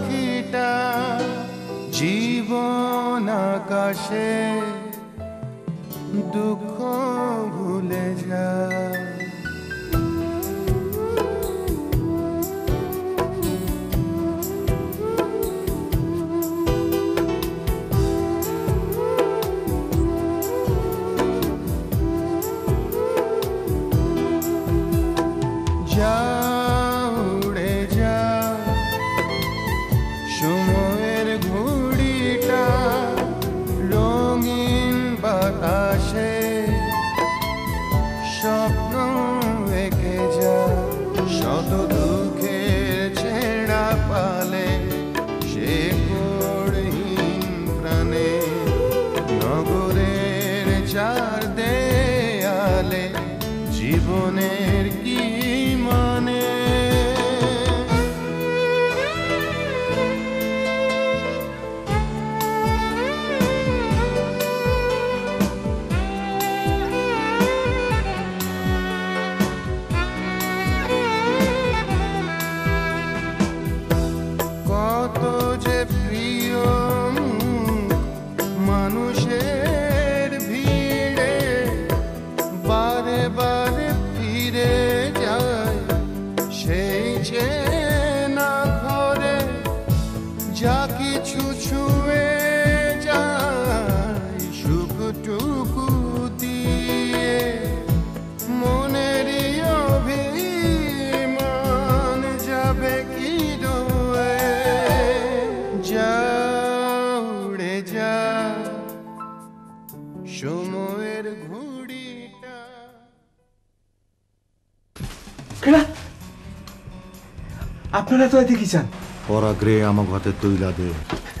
পাখিটা জীবন আকাশে দুঃখ ভুলে যায়। উড়ে যা সময়ের ঘুড়িটা রঙিন বাতাসে স্বপ্ন এঁকে যা শত দুঃখের ছেঁড়া পালে সে কড়হীন প্রাণে নগরের চার দেয়ালে জীবনের কি মানে। কত যে প্রিয় মানুষের ভিড়ে বারে বারে ফিরে যায় সেই চেনা ঘরে যা কিছু ছুঁয়ে যায় সুখটুকু দিয়ে মনেরই অভিমান যাবে কি রয়ে। যা উড়ে যা সময়ের ঘুড়িটা। আপনারা তো এতে কি চান? পরাগ্রে আমার হাতে তৈলা দে।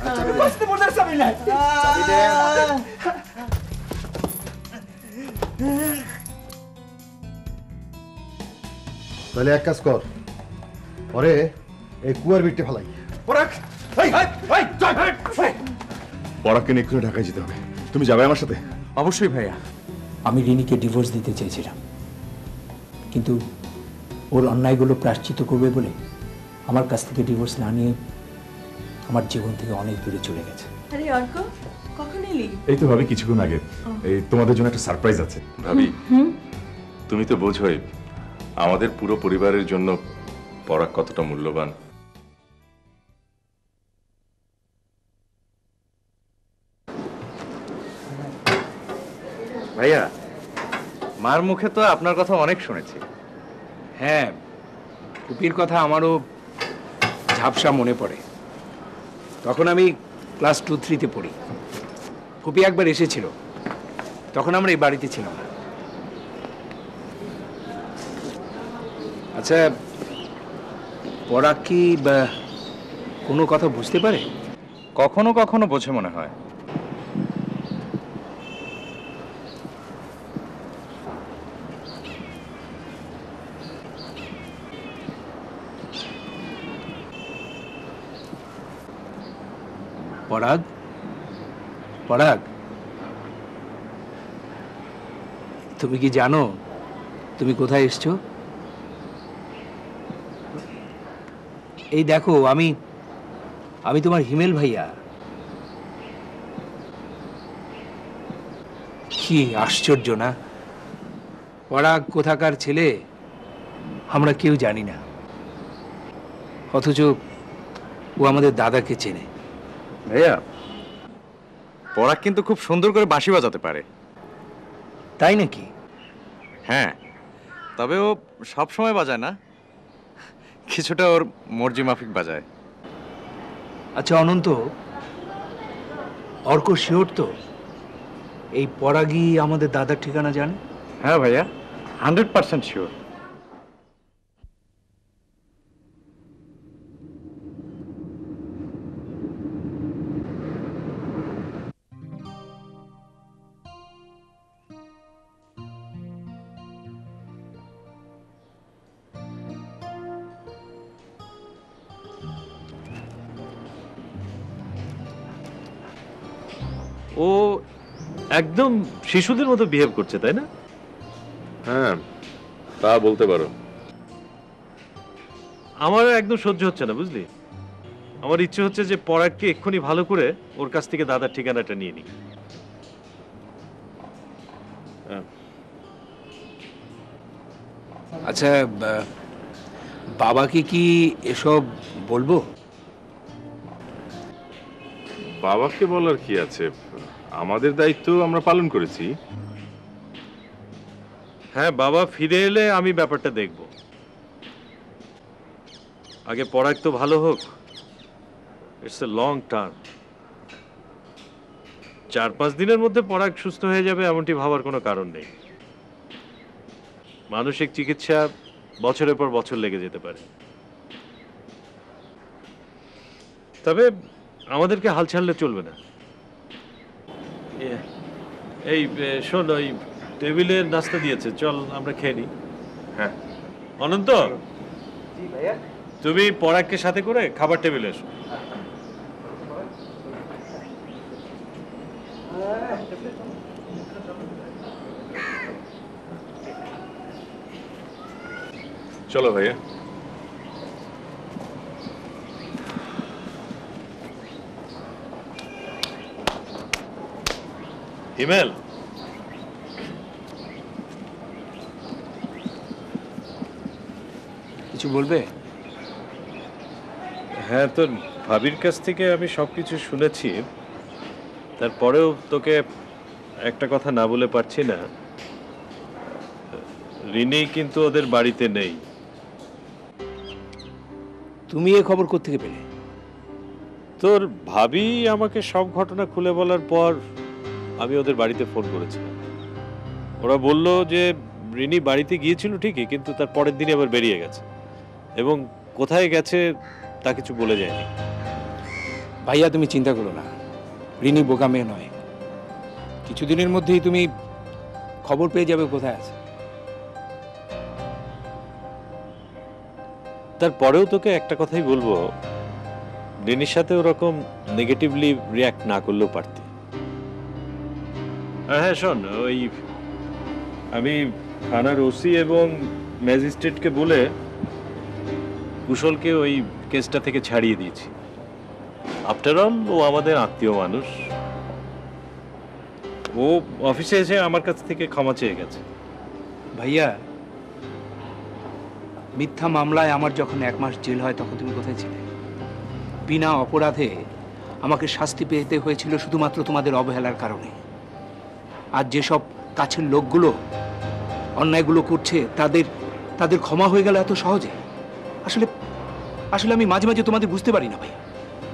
তাহলে এক কাজ কর, পরে এই কুয়ার বিটে ফেলাই। পরাগকে নিয়ে এক্ষুনি ঢাকায় যেতে হবে। তুমি যাবে আমার সাথে? অবশ্যই ভাইয়া। আমি রিনিকে ডিভোর্স দিতে চেয়েছিলাম, কিন্তু ওর অন্যায়গুলো প্রায়শ্চিত্ত করবে বলে আমার কাছ থেকে ডিভোর্স না নিয়ে আমার জীবন থেকে অনেক দূরে চলে গেছে। আরে অর্ক, কখন এলি? এই তো ভাবি কিছুক্ষণ আগে। এই তোমাদের জন্য একটা সারপ্রাইজ আছে। ভাবি, তুমি তো বোঝোই আমাদের পুরো পরিবারের জন্য পরাগ কতটা মূল্যবান। ভাইয়া, মার মুখে তো আপনার কথা অনেক শুনেছি। হ্যাঁ, ফুপির কথা আমারও ঝাপসা মনে পড়ে। তখন আমি ক্লাস 2-3-তে পড়ি। ফুপি একবার এসেছিল, তখন আমরা এই বাড়িতে ছিলাম না। আচ্ছা, পরাগ কি কোনো কথা বুঝতে পারে? কখনো কখনো বোঝে মনে হয়। পরাগ, পরাগ, তুমি কি জানো তুমি কোথায় এসছো? এই দেখো, আমি তোমার হিমেল ভাইয়া। কি আশ্চর্য না? পরাগ কোথাকার ছেলে আমরা কেউ জানি না, অথচ ও আমাদের দাদাকে চেনে। ভাইয়া, পরাগ কিন্তু খুব সুন্দর করে বাঁশি বাজাতে পারে। তাই নাকি? হ্যাঁ, তবে ও সব সময় বাজায় না, কিছুটা ওর মর্জি মাফিক বাজায়। আচ্ছা অনন্ত, অর্ক শিওর তো এই পরাগই আমাদের দাদার ঠিকানা জানে? হ্যাঁ ভাইয়া, 100% শিওর। ও একদম শিশুদের মতো বিহেভ করছে, তাই না? হ্যাঁ, তা বলতে পারো। আমার একদম সহ্য হচ্ছে না, বুঝলি? আমার ইচ্ছে হচ্ছে যে পরাগকে এক্ষুনি ভালো করে ওর কাছ থেকে দাদার ঠিকানাটা নিয়ে নিই। আচ্ছা, বাবাকে কি এসব বলবো? বাবাকে বলার কি আছে, আমাদের দায়িত্ব আমরা পালন করেছি। হ্যাঁ, বাবা ফিরে এলে আমি ব্যাপারটা দেখব। আগে পরাগ তো ভালো হোক। It's a long term. 4-5 দিনের মধ্যে পরাগ সুস্থ হয়ে যাবে এমনটি ভাবার কোনো কারণ নেই। মানসিক চিকিৎসা বছরের পর বছর লেগে যেতে পারে। তবে আমাদেরকে হাল ছাড়লে চলবে না। এই শোন, ওই টেবিলের নাস্তা দিয়েছে, চল আমরা খেয়ে নিই। হ্যাঁ। অনন্ত, তুমি পরাগকে সাথে করে খাবার টেবিলে এসো। চলো ভাইয়া। হিমেল, কিছু বলবে? হ্যাঁ, তোর ভাবির কাছ থেকে আমি সবকিছু শুনেছি। তারপরেও তোকে একটা কথা না বলে পারছি না। রিনি কিন্তু ওদের বাড়িতে নেই। তুমি এ খবর কোত্থেকে পেলে? তোর ভাবি আমাকে সব ঘটনা খুলে বলার পর আমি ওদের বাড়িতে ফোন করেছিলাম। ওরা বলল যে রিনি বাড়িতে গিয়েছিল ঠিকই, কিন্তু তার পরের দিনই আবার বেরিয়ে গেছে, এবং কোথায় গেছে তা কিছু বলে যায়নি। ভাইয়া, তুমি চিন্তা করো না, রিনি বোকা মেয়ে নয়। কিছুদিনের মধ্যেই তুমি খবর পেয়ে যাবে কোথায় আছে। তারপরেও তোকে একটা কথাই বলবো, রিনির সাথে ওরকম নেগেটিভলি রিয়াক্ট না করলেও পারতি। হ্যাঁ শোন, ওই আমি থানার ওসি এবং ম্যাজিস্ট্রেটকে বলে কুশলকে ওই কেসটা থেকে ছাড়িয়ে দিয়েছি। আফটার অল ও আমাদের আত্মীয় মানুষ। ও অফিসে এসে আমার কাছ থেকে ক্ষমা চেয়ে গেছে। ভাইয়া, মিথ্যা মামলায় আমার যখন 1 মাস জেল হয় তখন তুমি কোথায় ছিলে? বিনা অপরাধে আমাকে শাস্তি পেতে হয়েছিল শুধুমাত্র তোমাদের অবহেলার কারণে। আর যেসব কাছের লোকগুলো অন্যায়গুলো করছে তাদের ক্ষমা হয়ে গেল এত সহজে। আসলে আসলে আমি মাঝে মাঝে তোমাদের বুঝতে পারি না ভাইয়া।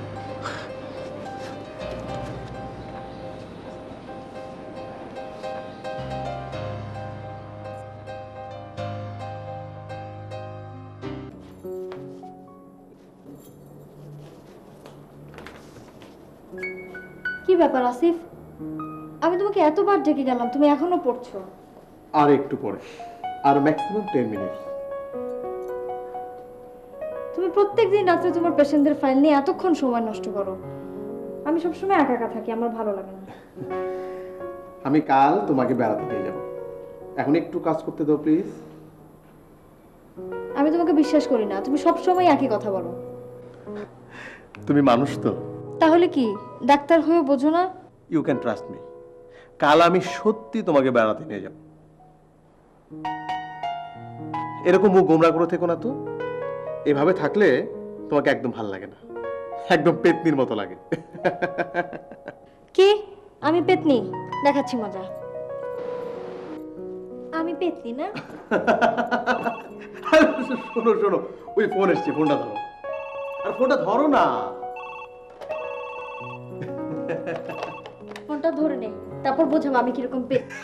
কি ব্যাপার আসিফ, আমি তোমাকে এতবার ডেকে গেলাম, তুমি এখনো পড়ছো? আর একটু পরে, আর ম্যাক্সিমাম 10 মিনিট। তুমি প্রত্যেকদিন রাত্রে তোমার পেশেন্টদের ফাইল নিয়ে এতক্ষণ সময় নষ্ট করো। আমি সবসময় একা একা থাকি, আমার ভালো লাগে না। আমি কাল তোমাকে বেড়াতে নিয়ে যাব, এখন একটু কাজ করতে দাও প্লিজ। আমি তোমাকে বিশ্বাস করি না, তুমি সবসময় একই কথা বলো। তুমি মানুষ তো। তাহলে কি ডাক্তার হয়ে বোঝো না? ইউ ক্যান ট্রাস্ট মি, কাল আমি সত্যি তোমাকে বেড়াতে নিয়ে যাব। এরকম মুখ গোমরা করে থেকো না তো, এভাবে থাকলে তোমাকে একদম ভালো লাগে না, একদম পেতনির মতো লাগে। কি আমি পেতনি? দেখাচ্ছি মজা। আমি পেতনি না? শোনো শোনো, ওই ফোন এসছে, ফোনটা ধরো। আর ফোনটা ধরো না। ফোনটা ধরে নেই, তারপর বোঝাবো আমি কিরকম পেতনি।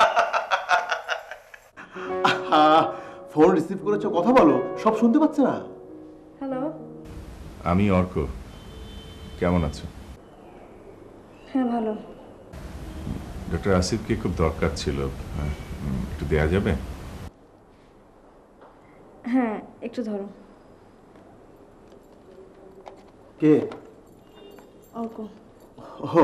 ফোন রিসিভ করেছো, কথা বলো, সব শুনতে পাচ্ছে না। হ্যালো। আমি অর্ক, কেমন আছো? হ্যাঁ ভালো। ডক্টর আসিফকে খুব দরকার ছিল, একটু দেয়া যাবে? হ্যাঁ একটু ধরো। কে? অর্ক। ও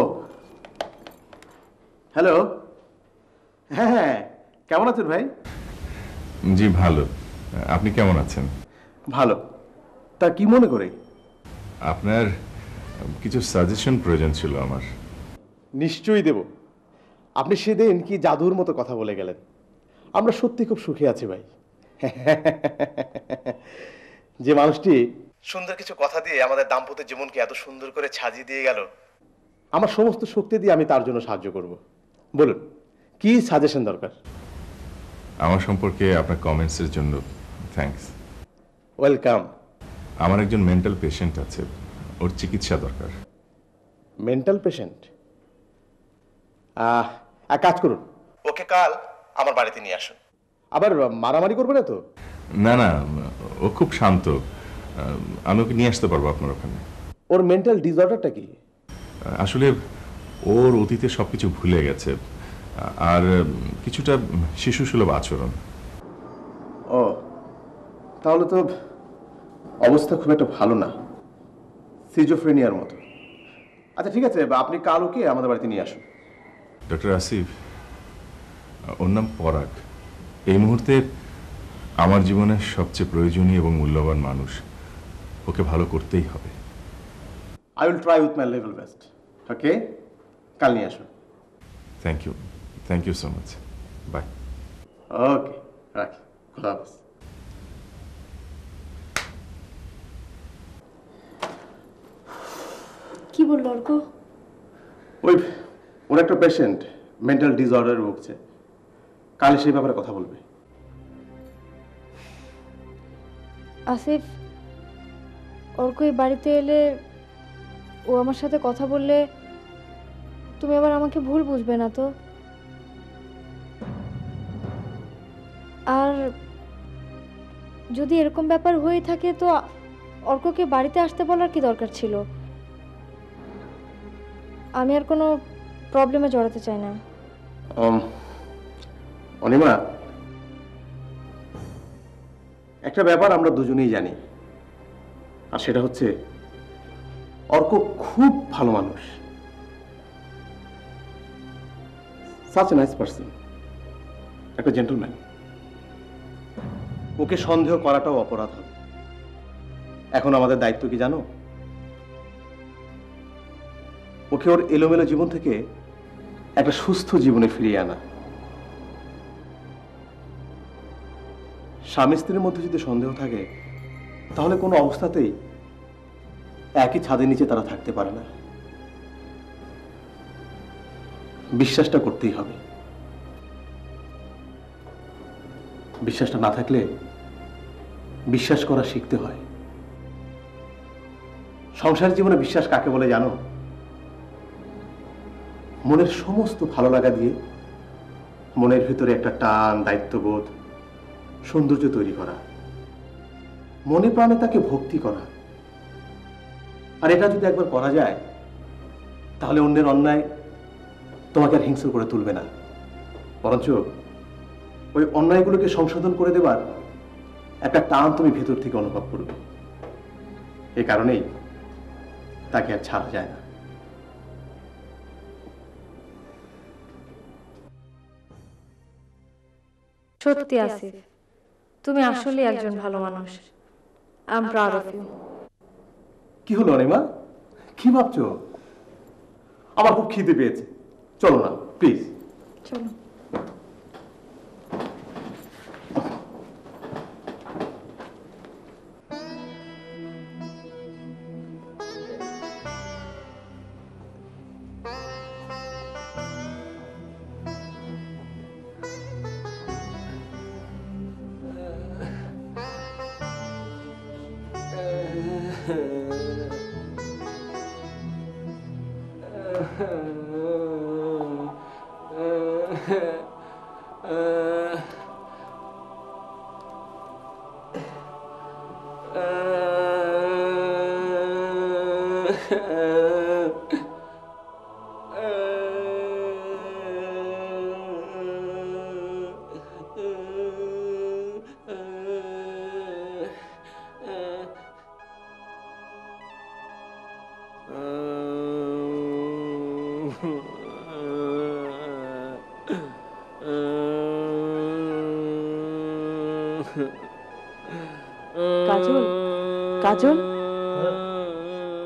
হ্যালো। হ্যাঁ হ্যাঁ, কেমন আছেন ভাই? জি ভালো, আপনি কেমন আছেন? ভালো। তা কি মনে করে? আপনার কিছু সাজেশন প্রয়োজন ছিল আমার। নিশ্চয়ই দেব। আপনি সেদিন কি জাদুর মতো কথা বলে গেলেন। আমরা সত্যি খুব সুখে আছি ভাই। যে মানুষটি সুন্দর কিছু কথা দিয়ে আমাদের দাম্পত্য জীবনকে এত সুন্দর করে সাজিয়ে দিয়ে গেল, আমার সমস্ত শক্তি দিয়ে আমি তার জন্য সাহায্য করব। বলুন কি সাজেশন দরকার? আমার সম্পর্কে আপনার কমেন্টসের জন্য থ্যাঙ্কস। ওয়েলকাম। আমার একজন মেন্টাল পেশেন্ট আছে, ওর চিকিৎসা দরকার। Mental patient? এক কাজ করুন, ওকে কাল আমার বাড়িতে নিয়ে আসুন। আবার মারামারি করবে না তো? না না, ও খুব শান্ত, আমি ওকে নিয়ে আসতে পারবো আপনার ওখানে। ওর মেন্টাল ডিসঅর্ডারটা কি? আসলে ওর অতীতে সবকিছু ভুলে গেছে, আর কিছুটা শিশুসুলভ আচরণ। ও, তাহলে তো অবস্থা খুব একটা ভালো না, সিজোফ্রেনিয়ার মতো। আচ্ছা ঠিক আছে, আপনি কাল ওকে আমাদের বাড়িতে নিয়ে আসুন। ডক্টর আসিফ, ওর নাম পরাগ। এই মুহূর্তে আমার জীবনের সবচেয়ে প্রয়োজনীয় এবং মূল্যবান মানুষ। ওকে ভালো করতেই হবে। I will try with my level best. Okay, কাল নিয়ে আসুন। Thank you so much. Bye. Okay, রাখি। খোদা হাফেজ। কি বললো অর্ক? ওর একটা পেশেন্ট মেন্টাল ডিসঅর্ডারে ভুগছে, কাল সেই ব্যাপারে কথা বলবে। আসিফ, অর্ক এই বাড়িতে এলে, ও আমার সাথে কথা বললে তুমি আবার আমাকে ভুল বুঝবে না তো? আর যদি এরকম ব্যাপার হয়ে থাকে তো অর্ককে বাড়িতে আসতে বলার কি দরকার ছিল? আমি আর কোনো প্রবলেমে জড়াতে চাই না। অনিমা, একটা ব্যাপার আমরা দুজনেই জানি, আর সেটা হচ্ছে অর্ক খুব ভালো মানুষ, সাচ এ নাইস পারসন, একটা জেন্টলম্যান। ওকে সন্দেহ করাটাও অপরাধ হবে। এখন আমাদের দায়িত্ব কি জানো? ওকে ওর এলোমেলো জীবন থেকে একটা সুস্থ জীবনে ফিরিয়ে আনা। স্বামী স্ত্রীর মধ্যে যদি সন্দেহ থাকে তাহলে কোনো অবস্থাতেই একই ছাদের নিচে তারা থাকতে পারে না। বিশ্বাসটা করতেই হবে। বিশ্বাসটা না থাকলে বিশ্বাস করা শিখতে হয়। সংসার জীবনে বিশ্বাস কাকে বলে জানো? মনের সমস্ত ভালো লাগা দিয়ে মনের ভিতরে একটা টান, দায়িত্ববোধ, সৌন্দর্য তৈরি করা, মনে প্রাণে তাকে ভক্তি করা। আর এটা যদি একবার করা যায় তাহলে অন্যের অন্যায় তোমাকে আর হিংস্র করে তুলবে না, বরঞ্চ ওই অন্যায়গুলোকে সংশোধন করে দেবার একটা টান তুমি ভেতর থেকে অনুভব করবে। এই কারণেই তাকে আর ছাড়া যায় না। সত্যি আসিফ, তুমি আসলে একজন ভালো মানুষ। I am proud of you. কি হলো অনিমা, কি ভাবছো? আমার খুব খিদে পেয়েছে, চলো না প্লিজ। চলো। কাজল, কাজল,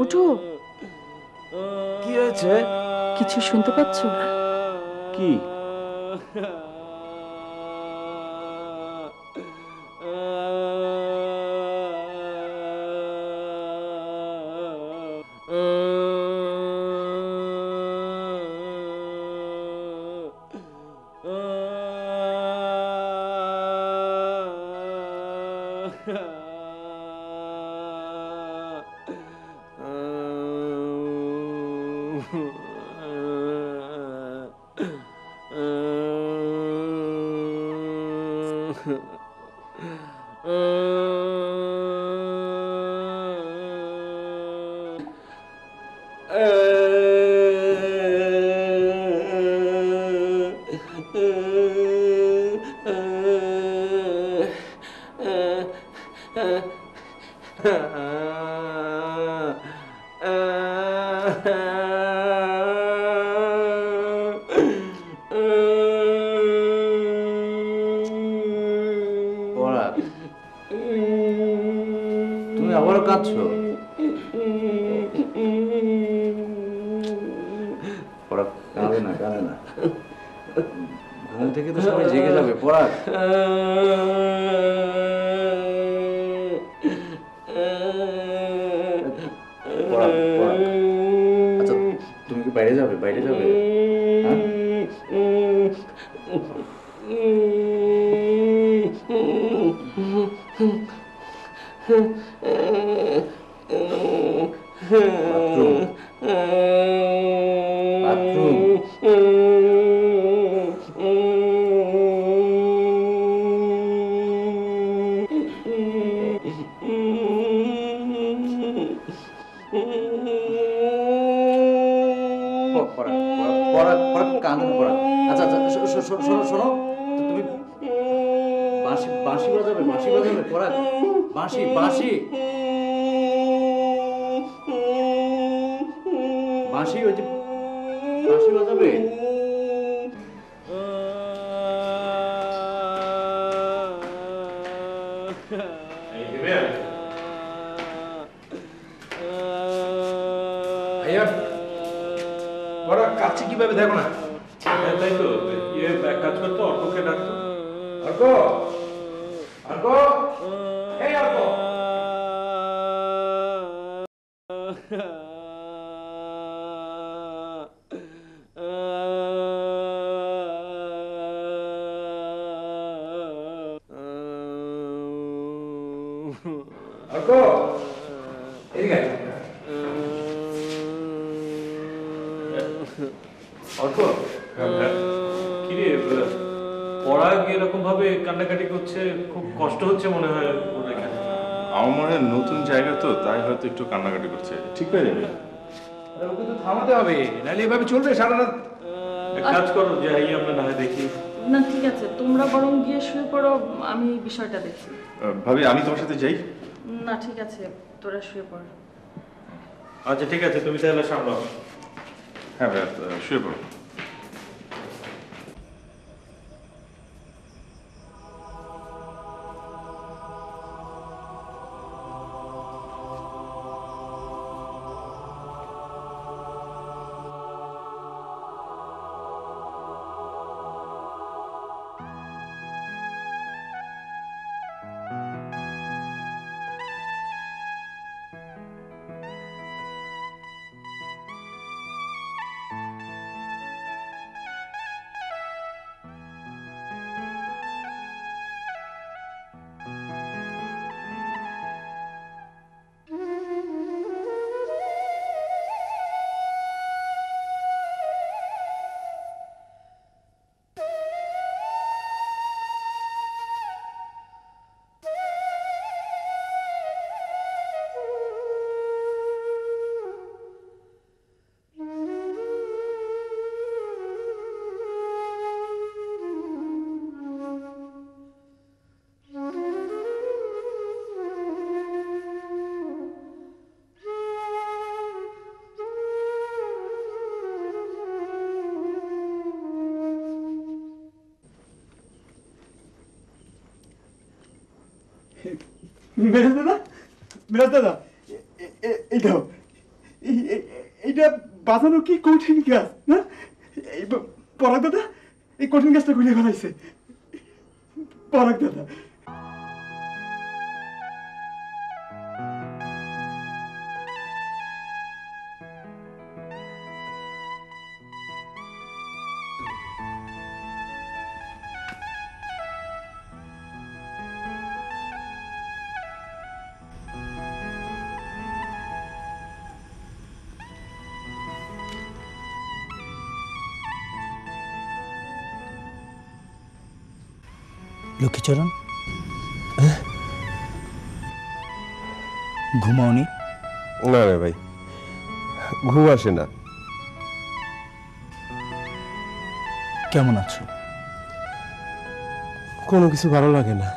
ওঠো। কি হয়েছে? কিছু শুনতে পাচ্ছ? কি? তুমি আবারও কাঁদছো? পরাগ, কাঁদে না, কাঁদে না। ঘুম থেকে তো সবাই জেগে যাবে। পরাগ, পরাগ, পরাগ। আচ্ছা, তুমি কি বাইরে যাবে? বাইরে যাবে? হ্যাঁ? বাথরুম, কাঁদে না পড়া। আচ্ছা আচ্ছা, শোনো শোনো, তুমি বাঁশি বাঁশি বাজাবে, বাঁশি বাজাবে পড়া, বাঁশি বাঁশি বাঁশি, ওই যে বাঁশি বাজাবে। ওরা কাছে কিভাবে দেখো না? তাই তো, এক কাজ করতো, অর্ককে ডাকতো। অর্ক, অর্ক, এই অর্ক। অর্ক, এদিকে আয়। অর্ক, কিরে পরাগ এরকম ভাবে কান্নাকাটি করছে, খুব কষ্ট হচ্ছে মনে হয় ওর এখানে। আমার মনে হয় নতুন জায়গা তো, তাই হয়তো একটু কান্নাকাটি করছে। ঠিক হয়ে যাবে। ওকে তো থামাতে হবে, নাহলে এভাবে চলবে সারা রাত। এক কাজ করো, যাই আমরা না হয় দেখি। না ঠিক আছে, তোমরা বরং গিয়ে শুয়ে পড়ো, আমি বিষয়টা দেখি। ভাবি, আমি তোমার সাথে যাই? না ঠিক আছে, তোরা শুয়ে পড়। আচ্ছা ঠিক আছে, তুমি তাহলে সামলাও। হ্যাঁ ভাইয়া, শুয়ে পড়ো। মিরাজ দাদা, মিরাজ দাদা, এই দাও, এইটা বাঁচানো কি কঠিন কাজ না? এই পরাগ দাদা এই কঠিন কাজটা করে ফেলাইছে। পরাগ দাদা লক্ষ্মীচরণ, ঘুমাওনি? না রে ভাই, ঘুম আসে না। কেমন আছো? কোনো কিছু ভালো লাগে না।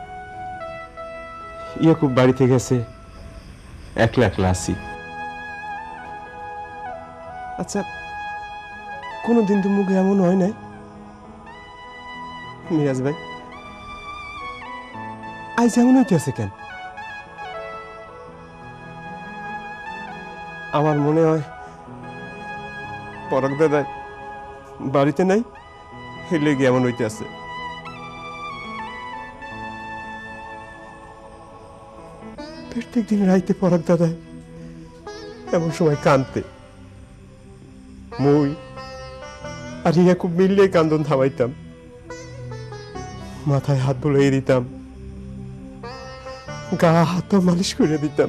খুব বাড়িতে গেছে, একলা একলা আছি। আচ্ছা, কোনোদিন তো মুখে এমন হয় নাই মিরাজ ভাই, আজ এমন হইতেছে কেন? আমার মনে হয় পরাগ দাদা বাড়িতে নাই, হেলে গিয়ে এমন হইতে আছে। প্রত্যেক দিন রাইতে পরাগ দাদা এমন সময় কাঁদতে, মই আর খুব মিললে কান্দন থামাইতাম, মাথায় হাত বুলিয়ে দিতাম, গা হাত মালিশ করে দিতাম।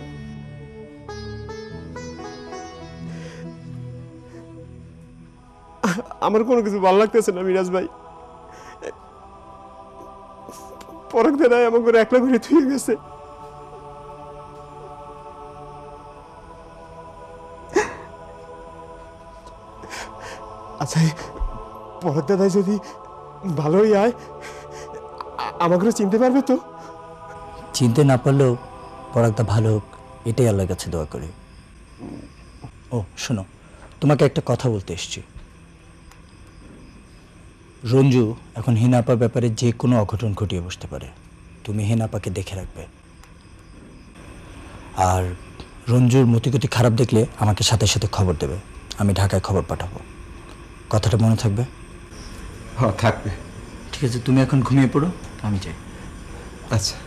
আমার কোনো কিছু ভালো লাগতেছে না মিরাজ ভাই। পরাগ দাদা এমন করে একলা করে থুয়ে গেছে। আচ্ছা, পরাগ দাদাই যদি ভালোই আয়, আমাকে চিনতে পারবে তো? চিনতে না পারলেও পরাগদা ভালো হোক, এটাই আল্লাহর কাছে দোয়া করি। ও শোনো, তোমাকে একটা কথা বলতে এসেছি। রঞ্জু এখন হিনাপার ব্যাপারে যে কোনো অঘটন ঘটিয়ে বসতে পারে, তুমি হিনাপাকে দেখে রাখবে। আর রঞ্জুর মতিগতি খারাপ দেখলে আমাকে সাথে সাথে খবর দেবে, আমি ঢাকায় খবর পাঠাবো। কথাটা মনে থাকবে? হ্যাঁ থাকবে। ঠিক আছে, তুমি এখন ঘুমিয়ে পড়ো, আমি যাই। আচ্ছা।